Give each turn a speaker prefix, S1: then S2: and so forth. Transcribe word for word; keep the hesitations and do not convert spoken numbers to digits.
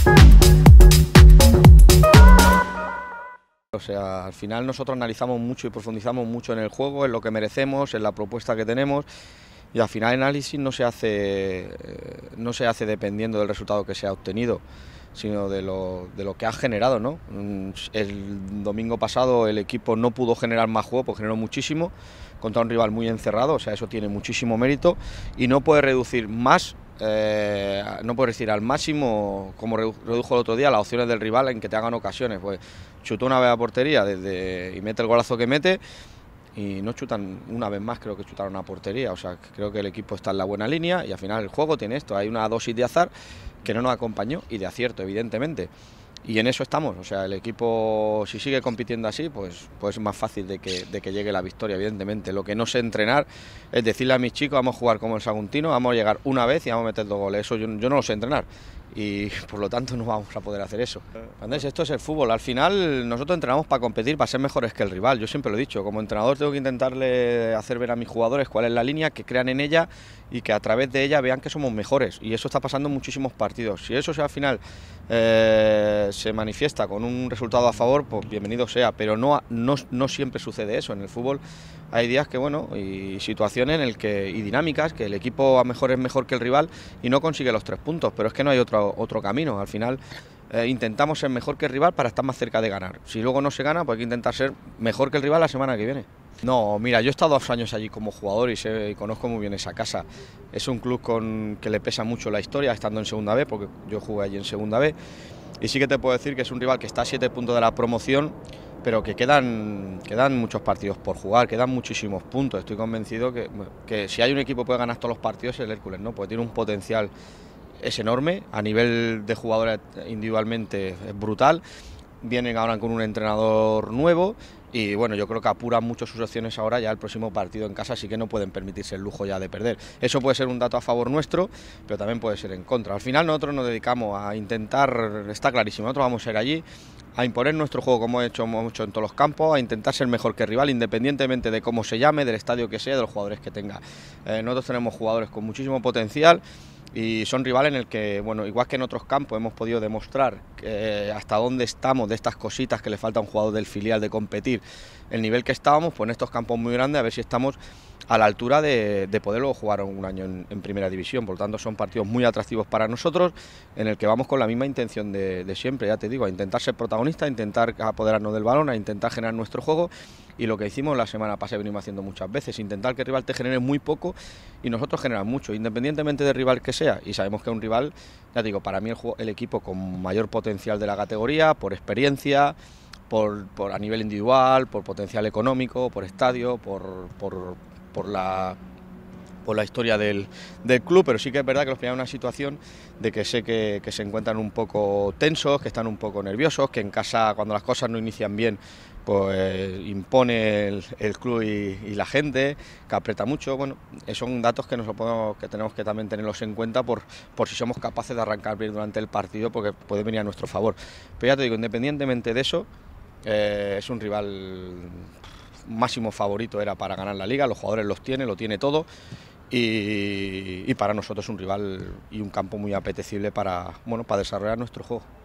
S1: O sea, al final nosotros analizamos mucho y profundizamos mucho en el juego, en lo que merecemos, en la propuesta que tenemos, y al final el análisis no se hace, no se hace dependiendo del resultado que se ha obtenido, sino de lo, de lo que ha generado, ¿no? El domingo pasado el equipo no pudo generar más juego, pues generó muchísimo, contra un rival muy encerrado, o sea, eso tiene muchísimo mérito, y no puede reducir más, eh, no puede decir al máximo, como redujo el otro día, las opciones del rival en que te hagan ocasiones. Pues chutó una vez a portería desde, y mete el golazo que mete, y no chutan una vez más, creo que chutaron a portería. O sea, creo que el equipo está en la buena línea, y al final el juego tiene esto, hay una dosis de azar que no nos acompañó, y de acierto, evidentemente. Y en eso estamos, o sea, el equipo, si sigue compitiendo así, pues, pues es más fácil de que, de que llegue la victoria, evidentemente. Lo que no sé entrenar es decirle a mis chicos, vamos a jugar como el Saguntino, vamos a llegar una vez y vamos a meter dos goles. Eso yo, yo no lo sé entrenar, y por lo tanto no vamos a poder hacer eso. Andrés, esto es el fútbol, al final nosotros entrenamos para competir, para ser mejores que el rival. Yo siempre lo he dicho, como entrenador tengo que intentarle hacer ver a mis jugadores cuál es la línea, que crean en ella y que a través de ella vean que somos mejores, y eso está pasando en muchísimos partidos. Si eso sea, al final eh, se manifiesta con un resultado a favor, pues bienvenido sea, pero no, no, no siempre sucede eso. En el fútbol hay días que, bueno, y situaciones en el que, y dinámicas, que el equipo a mejor es mejor que el rival y no consigue los tres puntos, pero es que no hay otro, otro camino. Al final eh, intentamos ser mejor que el rival para estar más cerca de ganar. Si luego no se gana, pues hay que intentar ser mejor que el rival la semana que viene. No, mira, yo he estado dos años allí como jugador y, sé, y conozco muy bien esa casa. Es un club con que le pesa mucho la historia, estando en Segunda B, porque yo jugué allí en Segunda B, y sí que te puedo decir que es un rival que está a siete puntos de la promoción, pero que quedan, quedan muchos partidos por jugar, quedan muchísimos puntos. Estoy convencido que, que si hay un equipo que puede ganar todos los partidos es el Hércules, ¿no? Porque tiene un potencial, es enorme, a nivel de jugadores individualmente es brutal. Vienen ahora con un entrenador nuevo y bueno, yo creo que apuran mucho sus opciones ahora. Ya el próximo partido en casa, así que no pueden permitirse el lujo ya de perder. Eso puede ser un dato a favor nuestro, pero también puede ser en contra. Al final nosotros nos dedicamos a intentar, está clarísimo, nosotros vamos a ir allí a imponer nuestro juego como hemos hecho, hemos hecho en todos los campos, a intentar ser mejor que el rival, independientemente de cómo se llame, del estadio que sea, de los jugadores que tenga. Eh, nosotros tenemos jugadores con muchísimo potencial, y son rivales en el que, bueno, igual que en otros campos hemos podido demostrar que, eh, hasta dónde estamos de estas cositas que le falta a un jugador del filial de competir, el nivel que estábamos, pues en estos campos muy grandes, a ver si estamos a la altura de, de poder luego jugar un año en, en primera división. Por lo tanto, son partidos muy atractivos para nosotros, en el que vamos con la misma intención de, de siempre, ya te digo, a intentar ser protagonistas, a intentar apoderarnos del balón, a intentar generar nuestro juego, y lo que hicimos la semana pasada venimos haciendo muchas veces, intentar que el rival te genere muy poco y nosotros generar mucho, independientemente del rival que sea. Y sabemos que es un rival, ya te digo, para mí el, el equipo con mayor potencial de la categoría, por experiencia, por, por a nivel individual, por potencial económico, por estadio, por, por, por la... por la historia del, del club, pero sí que es verdad que los pillan en una situación de que sé que, que se encuentran un poco tensos, que están un poco nerviosos, que en casa, cuando las cosas no inician bien, pues impone el, el club y, y la gente, que aprieta mucho. Bueno, son datos que, nos lo podemos, que tenemos que también tenerlos en cuenta por, por si somos capaces de arrancar bien durante el partido, porque puede venir a nuestro favor. Pero ya te digo, independientemente de eso, eh, es un rival máximo favorito, era para ganar la liga, los jugadores los tiene, lo tiene todo. Y, y para nosotros es un rival y un campo muy apetecible para, bueno, para desarrollar nuestro juego.